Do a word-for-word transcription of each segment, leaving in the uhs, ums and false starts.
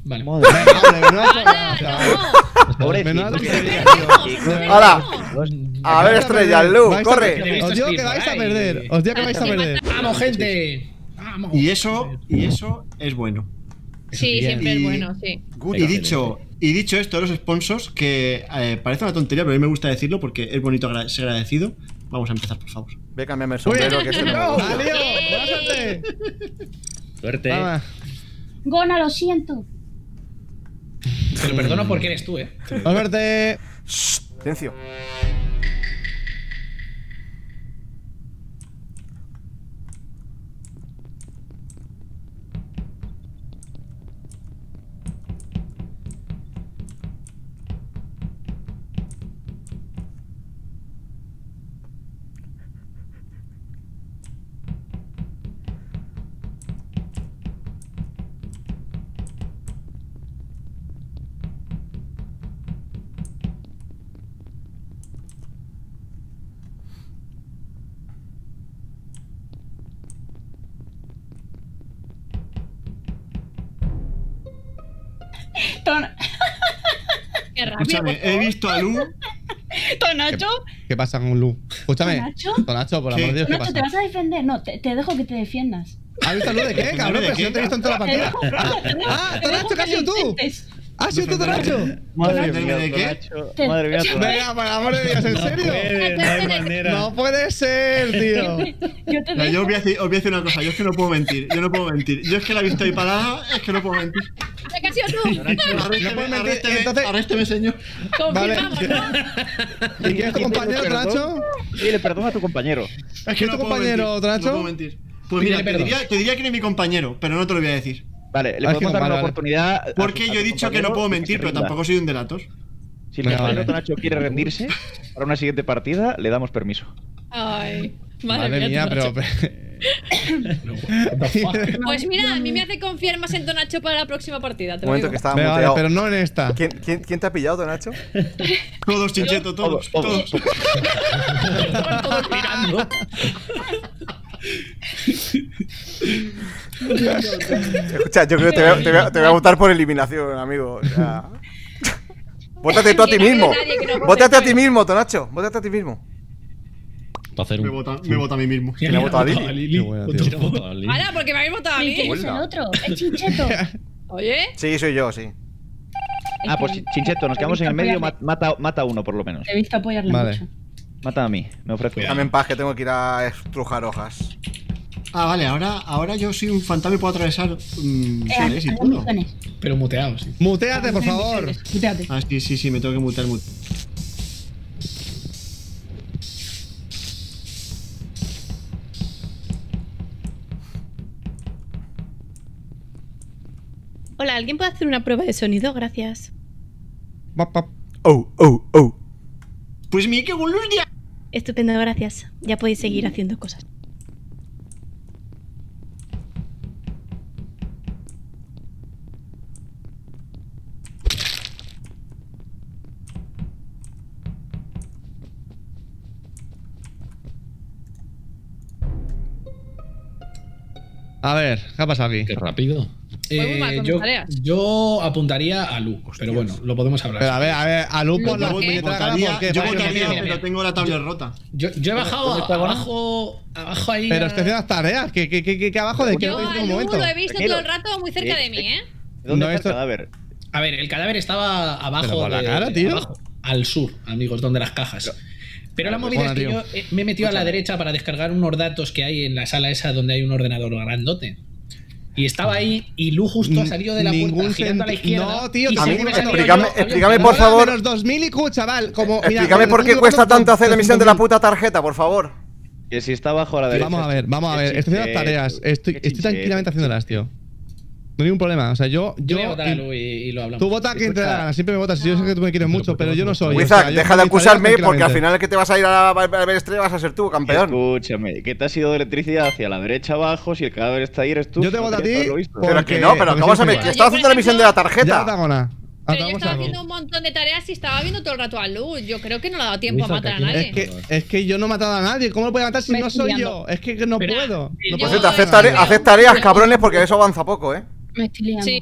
Vale. ¡Hala! A ver, estrella, Lu, corre. Os digo que vais a perder. Os digo que vais a perder. ¡Vamos, gente! ¡Vamos! Y eso, y eso es bueno. Sí, siempre Y- es bueno, sí. Y dicho, y dicho esto de los sponsors, que eh, parece una tontería, pero a mí me gusta decirlo porque es bonito agra- ser agradecido. Vamos a empezar, por favor. Ve, cámbiame el sombrero, que se me ¡No! gusta. ¡Adiós! ¡Buena suerte! Suerte. Vamos. Gona, lo siento. Te lo perdono porque eres tú, eh. Buena suerte. Silencio. Ton- Qué rabia. Escúchame, he visto a Lu. Tonacho, ¿Qué pasa con Lu? Escúchame. ¿Tonacho? Tonacho, por ¿Qué? amor de Dios, ¿qué Tonacho, ¿te pasa? vas a defender? No, te, te dejo que te defiendas. ¿Has visto a Lu de qué, cabrón? ¿De Pero si qué? no te he visto en toda la Te partida. dejo, Ah, te dejo- ah, te dejo Tonacho, ¿qué has sido tú? intentes. ¿Has sido tú, Tonacho? Madre ¿Defenderme mía, de qué? Tonacho. Te- Madre mía, Tonacho. Venga, por amor de Dios, ¿en No serio? puede, no hay manera. No puede ser, tío. Yo te No, dejo. yo os voy, a decir, os voy a decir una cosa, yo es que no puedo mentir, yo no puedo mentir. Yo es que la he visto ahí parada, es que no puedo mentir. ¿Qué has sido tú? Arrésteme, puedes mentir, arrésteme, entonces- arrésteme, señor. Confirmamos, ¿no? ¿Y quién es tu compañero, Tonacho? Sí, le perdona a tu compañero. Es ¿Quién que es no tu puedo compañero, mentir, Tonacho? No puedo mentir. Pues mira, Pídele te perdón. diría, te diría que eres mi compañero, pero no te lo voy a decir. Vale, le Ah, podemos que no, dar vale, una vale. oportunidad. a Porque tu- a yo he tu dicho que no compañero puedo de que mentir, se pero rinda. tampoco soy un delator. Si el Venga, compañero vale. Tonacho quiere rendirse para una siguiente partida, le damos permiso. Ay, madre, Madre mía, pero. Pues mira, a mí me hace confiar más en Tonacho para la próxima partida. Te Un lo momento digo. que estaba Venga, vale, muteado. pero no en esta. ¿Quién, quién, quién te ha pillado, Tonacho? Todos, Chincheto, todos, Todos, todos. Estaban todos mirando. Escucha, yo creo que te voy, a, te voy a- te voy a votar por eliminación, amigo. O sea... Vótate tú a ti Que no haya mismo. nadie que no vote, Vótate a ti ¿sabes? mismo, Tonacho. Vótate a ti mismo. Para hacer Me un. vota, me vota a mí mismo. ¿Quién ha votado a Lili? Qué buena, tío. Ahora, porque me habéis votado a ¿Y mí. quién es el Hola. otro? El Chincheto. Oye, Sí, soy yo, sí. Ah, pues Chincheto, nos quedamos en el medio. mat- Mata, mata uno por lo menos. Te he visto apoyarle Vale. mucho. Mata a mí, me ofrezco. Dame en paz que tengo que ir a estrujar hojas. Ah, vale, ahora, ahora yo soy un fantasma y puedo atravesar mm, Eh, misiones y haz todo. misiones. Pero muteado, sí. Muteate, por favor. Muteate. Ah, sí, sí, sí, me tengo que mutear. mute- hola, ¿alguien puede hacer una prueba de sonido? Gracias. Pap, pap. Oh, oh, oh. Pues mi que con luz ya. Estupendo, gracias. Ya podéis seguir haciendo cosas. A ver, ¿qué ha pasado aquí? Qué rápido. Muy mal con Eh, mis yo, tareas. yo apuntaría a Lu, pero bueno, lo podemos hablar. Pero a ver, a ver, a Lu por la ¿Por qué? puñetera cara, Votaría, ¿por qué? yo Para que no votaría, quiero. pero tengo la tablet rota. Yo, yo he bajado ¿Dónde está Gona? abajo, abajo ahí. Pero a- estoy haciendo las tareas. ¿Qué, qué, qué, qué, qué abajo de qué? Yo En a un Lu momento. lo he visto Tranquilo. todo el rato muy cerca de mí, ¿eh? ¿Dónde No, está esto- el cadáver? A ver, el cadáver estaba abajo. Pero por la de- cara, tío. abajo, al sur, amigos, donde las cajas. Pero la movida Hola, es que tío. yo eh, me he metido a la derecha para descargar unos datos que hay en la sala esa donde hay un ordenador grandote. Y estaba ahí y Lu justo ha salido de la puerta Ningún girando a la senti- izquierda. No, tío, y a mí- según he salido explícame- yo, había un explícame, cadáver. por favor. Menos dos mil I Q, chaval. Como, mira, Explícame por qué menos cuesta dos- tanto hacer la dos- emisión de la dos- puta tarjeta, por favor. Que si está abajo a la derecha. Vamos a ver, vamos a ver. Estoy haciendo las tareas. Estoy, estoy tranquilamente haciéndolas, tío. No hay ningún problema. O sea, yo. Yo voy a yo votar a Lu y, y lo hablamos. Tú vota a quien te da la gana, siempre me votas. Yo sé que tú me quieres mucho, pero yo no soy. o Wizak, sea, yo deja hago de mis acusarme tareas porque al tranquilamente. final el que te vas a ir a, la- a ver estrella vas a ser tú, campeón. Escúchame, que te has ido de electricidad hacia la derecha abajo. Si el cadáver está ahí, eres tú. Yo te no voto a tenías ti que haberlo visto. por- Pero porque- que no, pero porque acabas a siempre ver igual. que estaba haciendo la emisión de la Ya, tarjeta. Tagona. Pero yo Vamos estaba a ver. haciendo un montón de tareas y estaba viendo todo el rato a Lu. Yo creo que no le ha dado tiempo a Wizard, matar a que nadie. Es que, es que yo no he matado a nadie. ¿Cómo lo puedo matar si Me no estoy soy liando. yo? Es que no Pero- puedo. No Yo- Por puedo cierto, matar haced a tare- nadie. haced tareas, cabrones, porque eso avanza poco, ¿eh? Me estoy liando. Sí.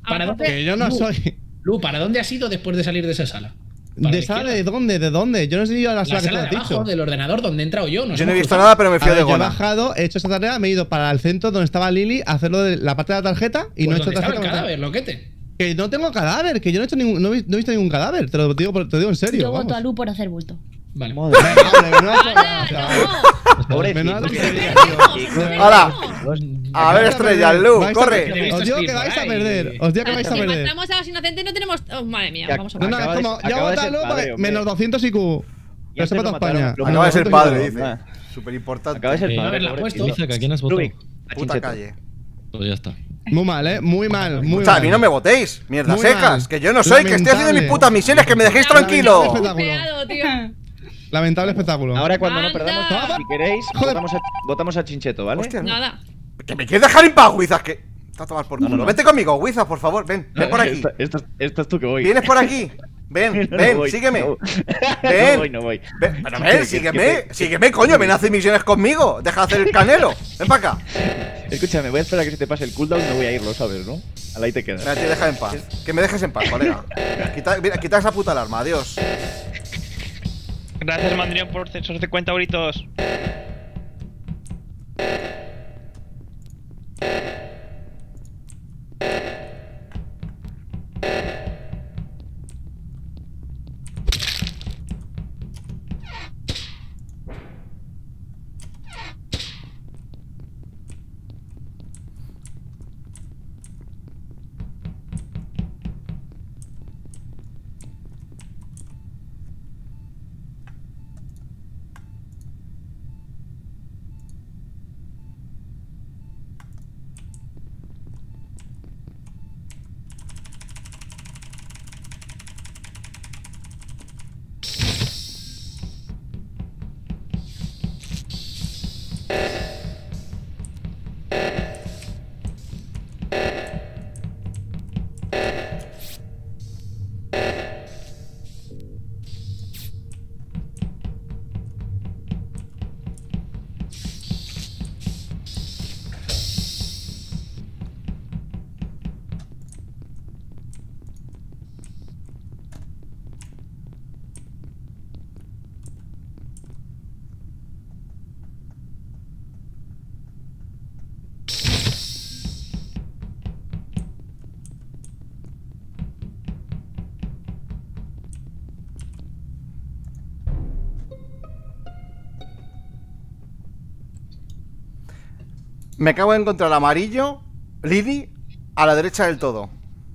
¿Para Ah, dónde? Que yo no Lu, soy. Lu, ¿para dónde has ido después de salir de esa sala? Para ¿De la sala izquierda. de dónde? ¿De dónde? Yo no sé ido a la La sala que sala te de has abajo dicho. del ordenador donde he entrado yo. Nos Yo no he hemos visto cruzado. nada, pero me A fío ver, de yo he Gona. bajado, he hecho esta tarea, me he ido para el centro donde estaba Lily a hacerlo de la parte de la tarjeta y Pues no he hecho ¿dónde estaba tarjeta. el no- cadáver, loquete? Que no tengo cadáver, que yo no he, hecho ningún, no, he, no he visto ningún cadáver, te lo digo, por- te lo digo en serio. Yo voto vamos. a Lu por hacer bulto. Vale. Madre mía. Hombre, menuda tontería, ¡Hala, chaval. no! Pobrecito. Menuda tontería, Chicos. ¡Hala! No. A ver, estrellas, Lu, Vais a corre. perder. Te he visto Os digo que escrito vais a ahí. perder. Os digo que vais a Si perder. matamos a los inocentes no tenemos... Oh, madre mía, Ya, vamos a No, ver. no, es Acaba de- como, ya acaba de ser votalo, padre, pues, hombre. menos doscientos I Q. Y antes Eso lo para mataron, España. lo Acaba de ser doscientos I Q. padre, dice. Ah. Súper importante. Acaba de ser Eh, padre. haberla pobrecito. puesto. Wizak, ¿a quién has votado? Rubik, a Puta Chincheto. calle. Pues ya está. Muy mal, eh. Muy mal, muy O sea, a mal. mí no me votéis, mierdas Muy secas. mal. Que yo no soy, que estoy haciendo mis Lamentable. putas misiones, que me dejéis Lamentable tranquilo. espectáculo. Peado, tío. Lamentable espectáculo. Ahora cuando no Anda. perdamos, si queréis, Joder. votamos a, votamos a Chincheto, ¿vale? Hostia, no. Nada. Que me quieres dejar en paz, Wizas, que... Te vas a tomar por No, culo. no, no. Vente conmigo, Wizas, por favor, ven. Ven por aquí. Esta, esta, esta es tú que voy. ¿Vienes por aquí? Ven, No, ven, no voy, sígueme. No, Ven. no voy, no voy. Ven, pero Que- ven, que- sígueme, que- sígueme, coño, ven a hacer misiones conmigo. Deja de hacer el canelo. Ven para acá. Escúchame, voy a esperar a que se te pase el cooldown, no voy a ir, lo sabes, ¿no? Al ahí te quedas. Mira, te deja en paz. Que me dejes en paz, colega. Quita, mira, quita esa puta alarma, adiós. Gracias, Mandrión, por esos cincuenta euritos. Me acabo de encontrar amarillo, Lily, a la derecha del todo.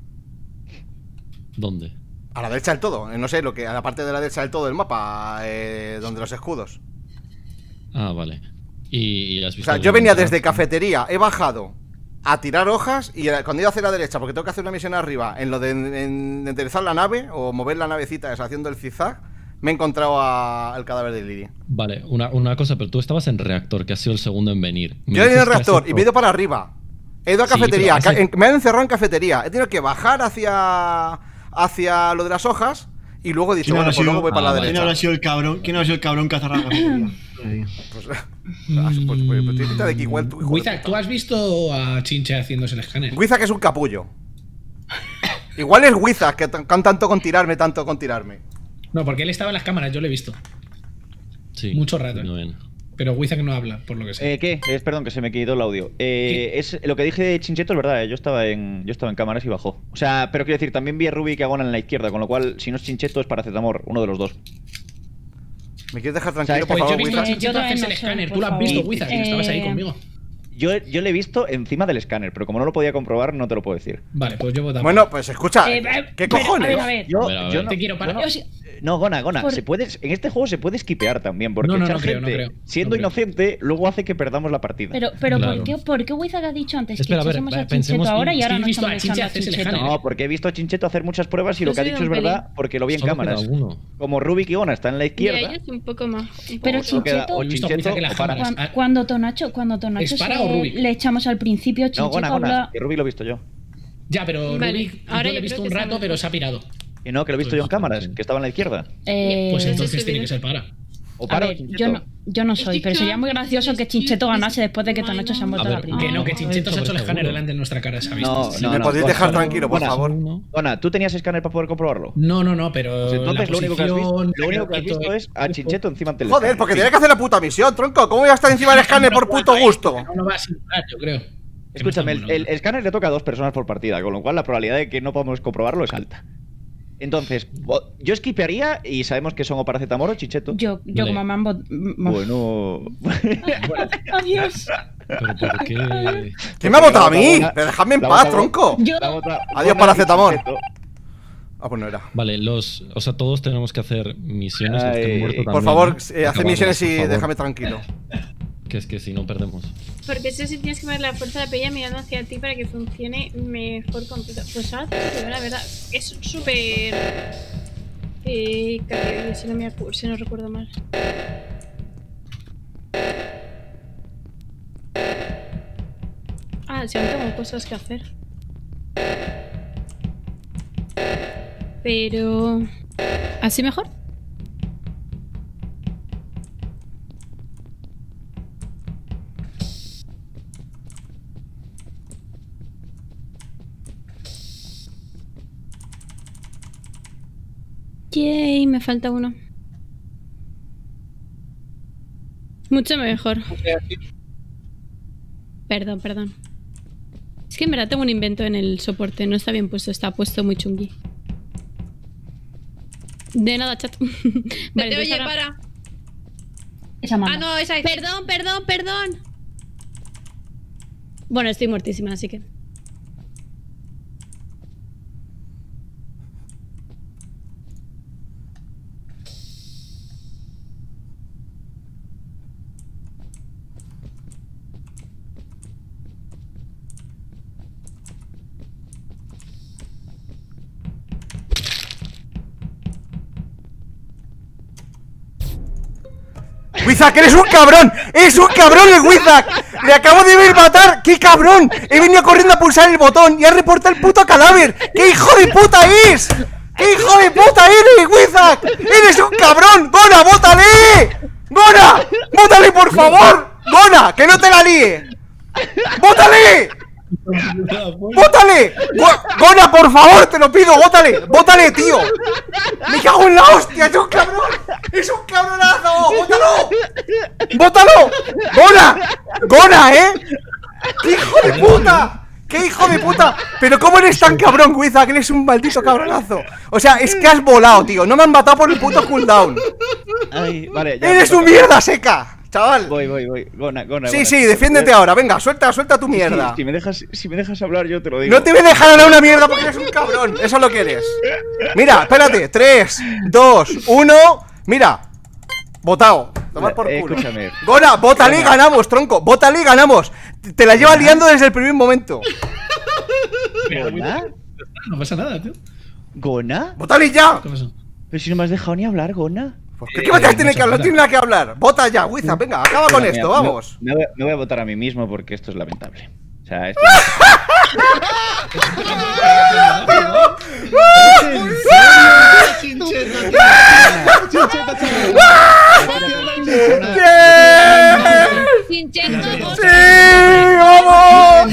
¿Dónde? A la derecha del todo, eh, no sé, lo que a la parte de la derecha del todo del mapa, eh, donde los escudos. Ah, vale. Y, y has O visto. sea, yo venía desde cafetería, he bajado a tirar hojas y eh, cuando he ido hacia la derecha, porque tengo que hacer una misión arriba, en lo de en- en enderezar la nave o mover la navecita, es haciendo el zigzag, me he encontrado a- al cadáver de Lily. Vale, una, una cosa, pero tú estabas en reactor, que has sido el segundo en venir. Me Yo he venido dices al que has reactor y hecho- me he ido para arriba. He ido a Sí, cafetería, pero has ca- hecho- en- me han encerrado en cafetería. He tenido que bajar hacia hacia lo de las hojas y luego he dicho, ¿Quién bueno, habrá pues sido- luego voy para Ah, la vale. ¿Quién derecha. habrá sido el cabrón? ¿Quién habrá sido el cabrón que ha cerrado la cafetería? Pues, ah, pues, pues, pues, tiene pinta de que igual tú, hijo de Wizak, puta. ¿tú has visto a Chinche haciéndose el escáner? Wizak es un capullo. Igual es Wizak que t- con tanto con tirarme, tanto con tirarme. No, porque él estaba en las cámaras, yo lo he visto. Sí, mucho rato. muy bien. Pero Wizak no habla, por lo que sé. Eh, ¿Qué? Es, perdón, que se me quitó el audio. Eh, es, lo que dije de Chincheto es verdad, eh, yo estaba en yo estaba en cámaras y bajó. O sea, pero quiero decir, también vi a Rubik y a Gona en la izquierda, con lo cual, si no es Chincheto, es Paracetamor, uno de los dos. ¿Me quieres dejar tranquilo, Pues por Pues yo he favor, visto a Wizak? Eh, Chincheto yo hacerse el también no sé, escáner. por Tú lo has favor. visto, Wizak, que estabas ahí Eh, conmigo. Yo, yo le he visto encima del escáner, pero como no lo podía comprobar, no te lo puedo decir. Vale, pues yo voto. Bueno, pues escucha, Eh, eh, ¿qué pero, cojones? A ver, a ver. Yo, A ver, a ver. yo no, Te quiero para- yo no- Yo sí- No, Gona, Gona, Por- se puede, en este juego se puede skipear también, porque No, no, echar no creo, no gente, creo, siendo no creo. inocente, luego hace que perdamos la partida. Pero, pero Claro. ¿por, qué, ¿por qué Wizard ha dicho antes Espera, a que ver, echásemos va, a Chincheto pensemos- ahora y es que ahora he no visto a estamos Chinche echando a hacerse el Chincheto? escáner. No, porque he visto a Chincheto hacer muchas pruebas y lo Yo que ha soy dicho es un pelín. verdad, porque lo vi en Solo cámaras. queda uno. Como Rubik y Gona están en la Y izquierda, ella es un poco más. un Pero poco- solo queda Chincheto- o He visto a Chincheto Wizak en las o para. cámaras. Cuan- Cuando Tonacho, cuando Tonacho ¿Es se- para o Rubik? le echamos al principio, No, Chincheto Gona, habla... Gona, que Rubik lo he visto yo. Ya, pero Vale, Rubik, ahora yo yo lo he visto creo un que rato, está pero mejor. se ha pirado. Y no, que lo he visto yo en cámaras, que estaba en la izquierda. Eh, Pues Eso entonces estoy tiene que viendo. ser para. O A Para o ver, Chincheto. yo no, yo no soy, pero sería muy gracioso que Chincheto ganase después de que Tonacho se ha muerto A a la ver, primera. Que no, que Chincheto se ha hecho el Sobre escáner seguro. delante de nuestra cara, ¿sabes? No, Si no, me no. podéis Gona, dejar Gona, tranquilo, por Gona, favor. Gona, ¿tú tenías escáner para poder comprobarlo? No, no, no, pero. Pues entonces la lo único que has visto, posición, lo único que has visto es a Chincheto encima del Joder, porque tenía que hacer la puta misión, tronco. ¿Cómo voy a estar encima del escáner por puto gusto? No, no va a simular, yo creo. Escúchame, el, el escáner le toca a dos personas por partida, con lo cual la probabilidad de que no podamos comprobarlo es alta. Entonces, bo- yo esquipearía y sabemos que son o paracetamol o Chincheto. Yo, yo Vale. como mambo. m- Bueno. Adiós. ¿Pero por qué? ¿Quién me ha votado a mí? Gona- Pero dejadme en la paz, vota- tronco. Yo. la vota- Adiós, Gona paracetamol. y Chincheto. Ah, pues no era. Vale, los. O sea, todos tenemos que hacer misiones. los que Ay, han muerto por Por también, favor, ¿no? eh, haced Acabarlas, misiones por y favor. déjame tranquilo. Que es que si no perdemos. Porque eso sí tienes que ver la fuerza de la peña mirando hacia ti para que funcione mejor completo. Pues ahora te digo la verdad, es súper. Eh, cargable, si no me acu- si no recuerdo mal. Ah, si aún tengo cosas que hacer. Pero. ¿Así mejor? Yay, me falta uno. Mucho mejor. Perdón, perdón. Es que en verdad tengo un invento en el soporte. No está bien puesto, está puesto muy chungui. De nada, chat. Vale, Vete, entonces oye, ahora- para. Esa mamá. Ah, no, esa es. Perdón, perdón, perdón. Bueno, estoy muertísima, así que. ¡Wizak, eres un cabrón! ¡Es un cabrón el Wizak! ¡Le acabo de ver matar! ¡Qué cabrón! He venido corriendo a pulsar el botón y ha reportado el puto cadáver. ¡Qué hijo de puta es! ¡Qué hijo de puta eres, Wizak! ¡Eres un cabrón! ¡Gona, bótale! ¡Gona! ¡Bótale, por favor! ¡Gona, que no te la líe! ¡Bótale! ¡Bótale! Go- ¡Gona, por favor, te lo pido! ¡Bótale! ¡Bótale, tío! ¡Me cago en la hostia! ¡Es un cabrón! ¡Es un cabronazo! ¡Bótalo! ¡Bótalo! ¡Gona! ¡Gona, eh! ¡Qué hijo de puta! ¡Qué hijo de puta! Pero ¿cómo eres tan cabrón, Wizak? Que eres un maldito cabronazo. O sea, es que has volado, tío. No me han matado por el puto cooldown. Ay, vale, ya ¡Eres me un toca. mierda seca! Chaval. Voy, voy, voy. Gona, Gona. Sí, Gona. sí, defiéndete ahora. Venga, suelta, suelta tu mierda. Si me dejas, si me dejas hablar, yo te lo digo. No te voy a dejar hablar una mierda porque eres un cabrón. Eso es lo que eres. Mira, espérate. tres, dos, uno. Mira. Votado. Tomar por Eh, culo. escúchame. Gona, bótale y ganamos, tronco. Bótale y ganamos. Te la lleva liando desde el primer momento. ¿Gona? No pasa nada, tío. ¿Gona? Bótale ya. ¿Qué pasó? Pero si no me has dejado ni hablar, Gona. ¿Por qué, ¿Qué vas a tener que hablar? No tiene nada que hablar. Vota ya, Wizak. Venga, acaba con Mira, esto, mira, vamos. Me, me voy, me voy a votar a mí mismo porque esto es lamentable. O sea, esto. ¡Bien! Chincheto, ¡Sí! ¡Vamos!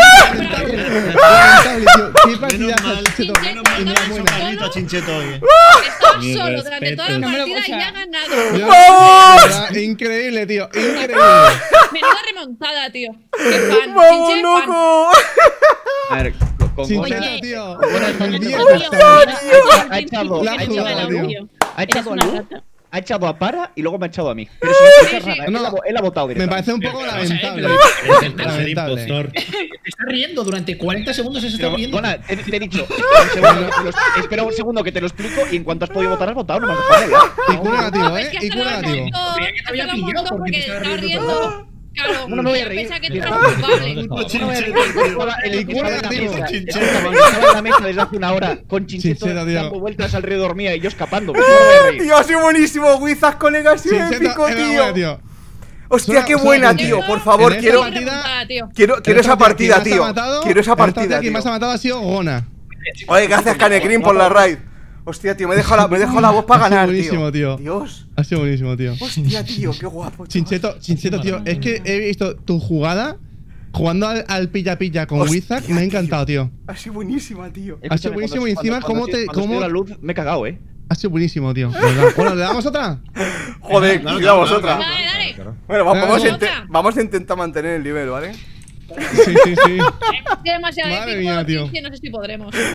Qué partida Menos mal, Chincheto. menos mal, me ha hecho Enhorabuena. carrito a Chincheto hoy. Estás Mi solo durante toda la respeto. partida O sea, y ya ha ganado. Yo- ¡Vamos! de verdad, Increíble, tío. Increíble. Menuda remontada, tío. Qué fan. ¡Vamos, Chinche, fan. loco! A ver, con, con Chincheto, Gona. Oye, tío. Gona, El Chincheto, día tío. que está- Ha echado, La ha ha echado jugado, a tío. Lu, ha echado a Eres Lu, una rata. ha echado a Para y luego me ha echado a mí. Pero sin explicar Sí, sí. nada. No, él, ha, él ha votado Me directamente. parece un poco lamentable. Eres el tercer Lamentable. impostor. Te está riendo durante cuarenta segundos, se está Pero, riendo. Gona, te, te he dicho. espera un segundo, te lo- espera un segundo que te lo explico y en cuanto has podido votar, has votado. No me has dejado hablar. Y Q negativo, No, eh. es que Y hasta Q lo negativo. remontó, Creía que te había hasta lo pillado remontó porque te porque estaba estaba riendo riendo. Claro, No, no me voy a yo reír. pensaba que Yo tú estaba- eras culpable. No, No, Chincheto, estaba tío. el Y equipo Q en la negativo. mesa. Chincheto. Estaba en la mesa desde hace una hora con Chincheto Chincheto, tío. dando vueltas alrededor mía y yo escapando. No me voy a reír. Tío, ha sido buenísimo, Wizak, colega, ha sido Chincheto, épico, enhorabuena, tío. tío. Hostia, Solo- qué solo buena, apunte. tío. Por favor, En quiero, esta partida- tío. quiero, quiero esa partida, Quien más tío. ha matado- Quiero esa en esta partida, Quien más ha tío. matado ha sido Gona. Oye, gracias, Canecrin, por la raid. Hostia, tío, me he dejado la, me he dejado la voz para Ha sido ganar, buenísimo, tío. tío. Dios. Ha sido buenísimo, tío. Hostia, tío, qué guapo. Chincheto, Chincheto, tío. Es que he visto tu jugada jugando al, al pilla pilla con Hostia, Wizard. Me ha encantado, tío. Ha sido buenísima, tío. Ha sido buenísimo y encima, cuando, ¿cómo te. cuando cómo... la luz me he cagado, eh. Ha sido buenísimo, tío. ¿Verdad? Bueno, ¿le damos otra? Joder, Claro, cuidado claro, vosotras. claro, Dale, dale. Bueno, va- Venga, vamos, a vamos. inte- vamos a intentar mantener el nivel, ¿vale? Sí, sí, sí. Es demasiado Madre épico, mía, tío. sí, no sé si podremos.